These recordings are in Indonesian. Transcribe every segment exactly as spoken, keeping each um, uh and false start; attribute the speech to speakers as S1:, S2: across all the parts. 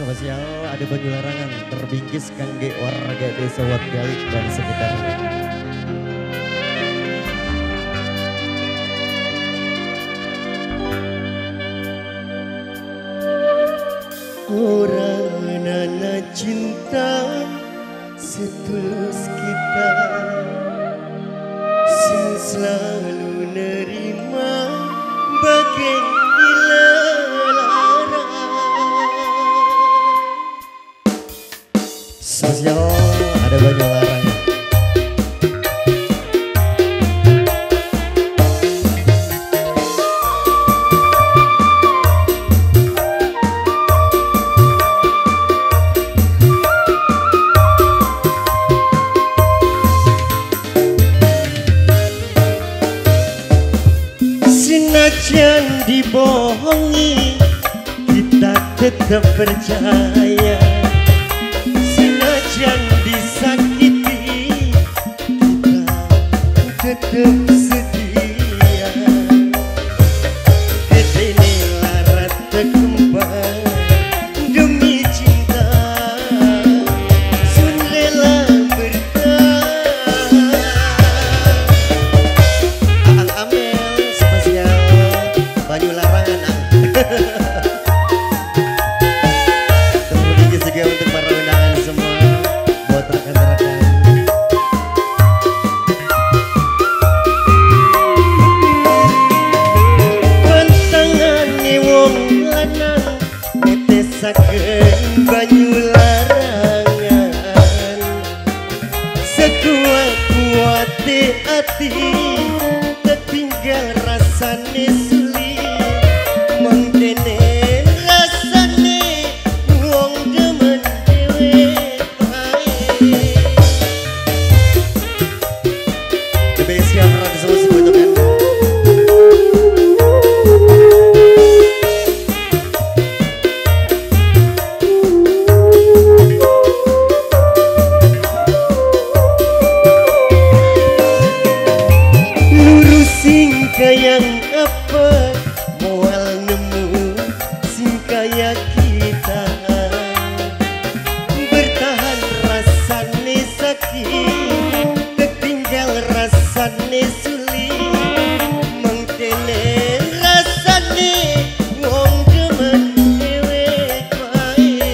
S1: spesial ada Banyu Larangan terbingkis kangge warga desa Watgali dan sekitarnya.
S2: Orang nana cinta setulus kita, sing selalu nerima bagian dilarang.
S1: Spesial ada Banyu Larangan.
S2: Senajan dibohongi, kita tetap percaya. Senajan disakiti, kita tetap setia. Ketene larat kembang demi cinta, sun rela bertahan. Ang Amel spesial Banyu Larangan. Terpuji juga untuk para undangan semua, buat rekan-rekan. Pantangane wong lanang netesaken banyu larangan, sekuat-kuate ati tertinggal rasane sulit. Mengkene rasane wong demen dhewe bae. The best camera di semua sebut untuk Anda. Lurusin kayang apa mual nemu sing kaya kita, bertahan rasane sakit tertinggal rasane sulit. Mengkene rasane wong demen dhewe bae.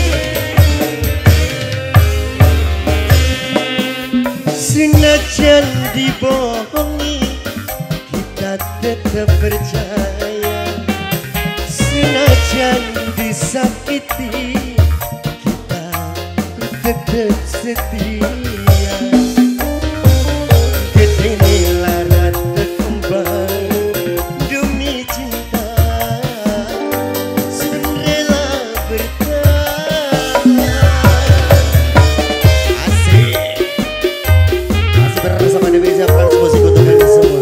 S2: Senajan dibohongi, kita tetap percaya. Senajan disakiti, kita tetap setia. Ketene larat kembang demi cinta, sun rela bertahan. Asik, masih bersama D B siapkan musik untuk Anda semua.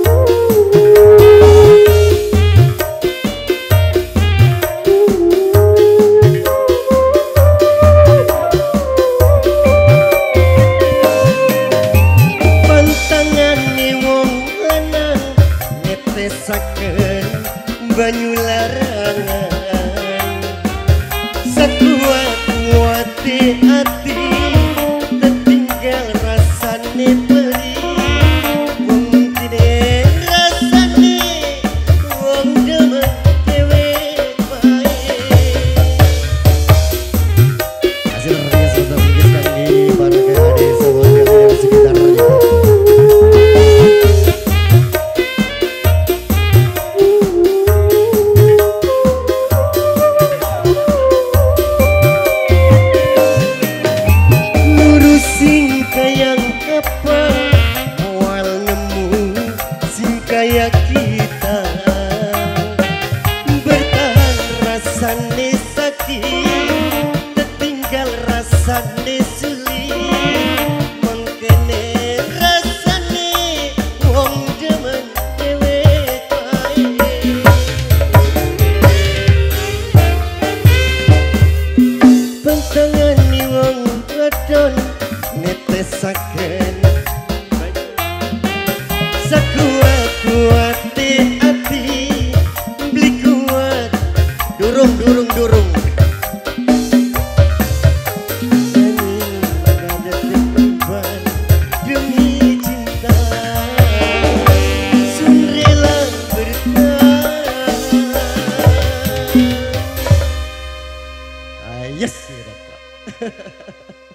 S2: Pantangane wong lanang netesaken banyu larangan, sekuat-kuate ati tertinggal rasane perih. Wong kene rasane wong demen dhewe bae.
S1: Hasil terbiasa terbingkis kangge warga desa Watgali dan sekitarnya.
S2: Lurusin kayang apa mual nemu sing kaya kita, bertahan rasane sakit tertinggal rasane sulit. Mengkene rasane wong demen dhewe bae. Pantangane wong wadon netesaken sekuat-kuate ati, beli kuat durung durung durung
S1: Yes.